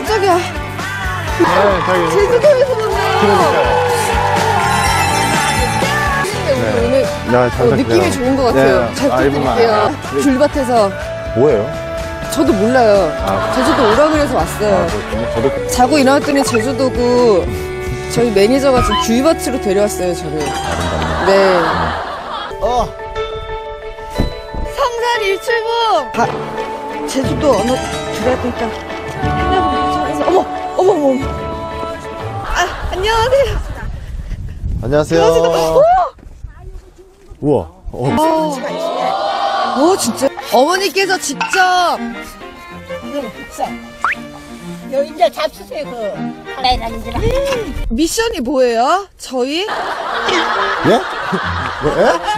깜짝이야. 네, 저기. 제주도에서 만나요. 그러니까요. 네. 오늘 야, 잘 느낌이 좋은 것 같아요. 네. 잘 부탁드릴게요. 귤밭에서. 뭐예요? 저도 몰라요. 제주도 오라 그래서 왔어요. 저도. 자고 일어났더니 제주도고 저희 매니저가 지금 귤밭으로 데려왔어요, 저를. 네. 성산 일출봉! 제주도 언어 들어야 되니까. 어머. 아, 안녕하세요. 안녕하세요. 우와. 진짜. 어머니께서 직접. 요 이제 잡수세요 그 하나에 다니더라. 미션이 뭐예요? 저희? 예? 뭐,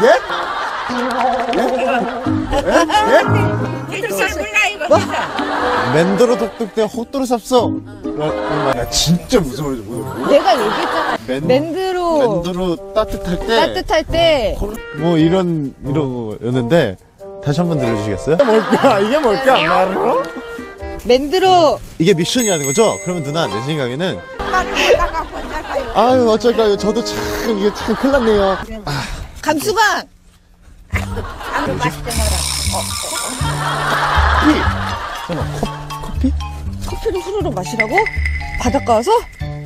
뭐? 맨도로 독특대 헛도로 삽서. 나 진짜 무서워요. 내가 얘기했잖아. 맨드로 따뜻할 때. 뭐 이런 거였는데 다시 한번 들려주시겠어요? 이게 뭘까? 바로? 맨드로. 이게 미션이라는 거죠? 그러면 누나 내 생각에는 아유 어쩔까요? 저도 참 이게 참 큰일 났네요. 감수광. 아무 맛있게 커피? 커피를 후루룩 마시라고? 바닷가 와서?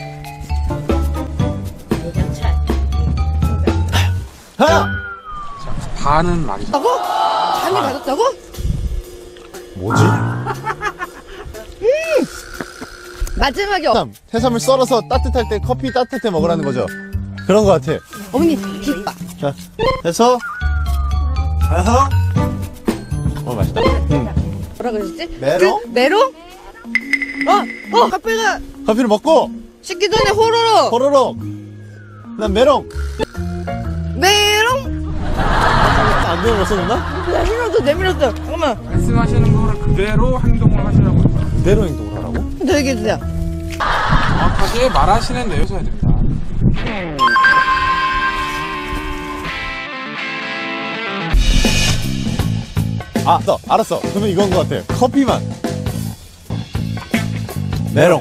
하나! 반은 말이죠. 반이 받았다고? 뭐지? 마지막에 해삼을 썰어서 따뜻할 때 커피 따뜻할 때 먹으라는 거죠. 그런 거 같아. 어머니 깃바. 자, 해서 맛있다. 뭐라 그러셨지? 메롱? 메롱? 커피가 커피를 먹고 식기 전에 호로록. 호로록. 난 메롱. 메롱? 안 되는 거 썼나? 내밀었어. 잠깐만. 말씀하시는 거를 그대로 행동을 하시라고 합니다. 그대로 행동을 하라고? 더 얘기해주세요. 정확하게 말하시는 내용이셔야 됩니다. 알았어. 그러면 이건 것 같아. 커피만. 메롱.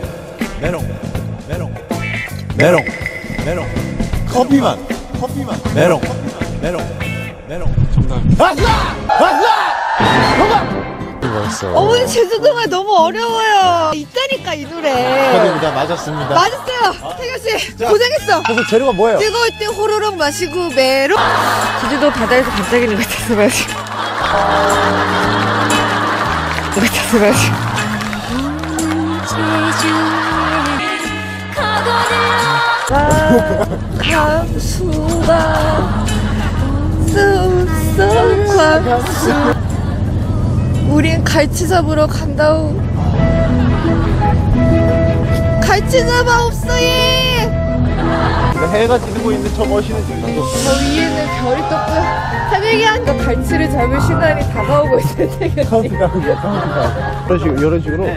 커피만. 메롱. 정답입니다. 멋있어. 어머니 제주도가 너무 어려워요. 있다니까 이 노래. 축하드립니다. 맞았습니다. 맞았어요. 태교씨 자, 고생했어. 그래서 재료가 뭐예요? 뜨거울 때 호로록 마시고 메롱. 제주도 바다에서 반짝이는 것 같아서 마시고. 감수가 쑥쑥 감수. 우린 갈치 잡으러 간다우. 갈치 잡아옵소이. 해가 지고 있는 저 멋있는 지금. 저 위에는 별이 떴고요. 태경이한테 갈치를 잡을 시간이 다가오고 있어요, 태경이. 이런 식으로.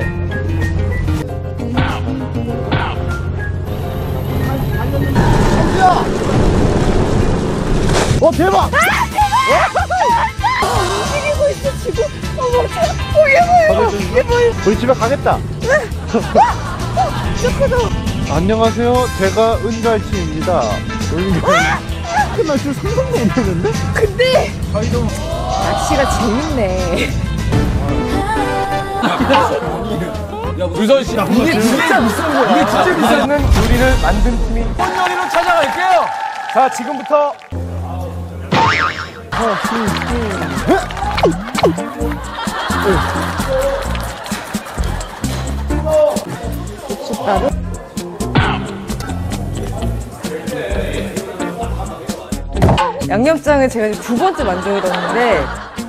대박! 움직이고 있어, 지금. 이게 뭐야? 우리 집에 가겠다. 안녕하세요. 제가 은갈치입니다. 나 지금 상상도 못했는데? 근데 낚시가 재밌네. 유선 씨, 이게 진짜 비싼 거야. 이게 진짜 비싼 요리를 만든 팀이 뻔요리로 찾아갈게요. 자, 지금부터 고춧가루. 양념장을 제가 이제 2번째 만들었는데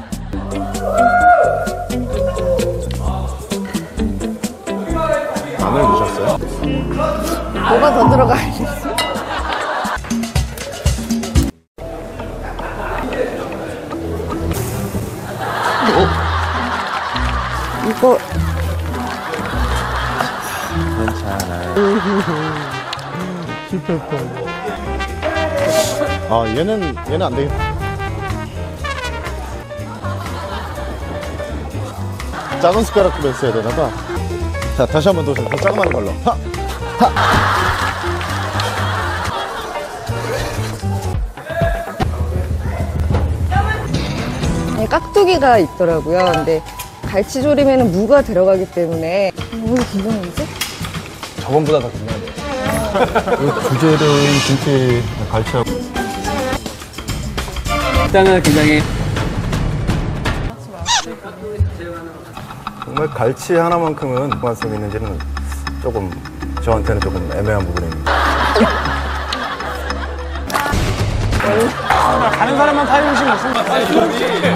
마늘 넣으셨어요? 뭐가 더 들어가야지. 이거 괜찮아요. 실패했다. 얘는 안 되겠다. 작은 숟가락으로 했어야 되나봐. 자, 다시 한 번 도전. 더 조그마한 걸로. 네, 깍두기가 있더라고요. 근데 갈치조림에는 무가 들어가기 때문에 왜 긴장하지? 저번보다 더 긴장돼요. 주재료인 김치 갈치하고 일단은 굉장히 정말 갈치 하나만큼은 무관성이 있는지는 조금 저한테는 조금 애매한 부분입니다. 다른 사람만 타임머신 없으면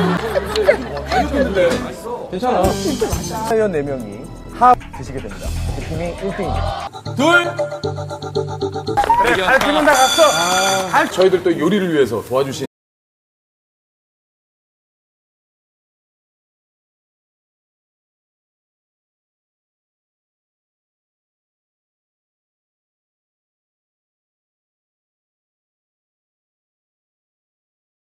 괜찮아. 사연 4명이 합 드시게 됩니다. 그 팀이 1등입니다. 둘. 그래, 갈 팀은 다 갔어. 저희들 또 요리를 위해서 도와주신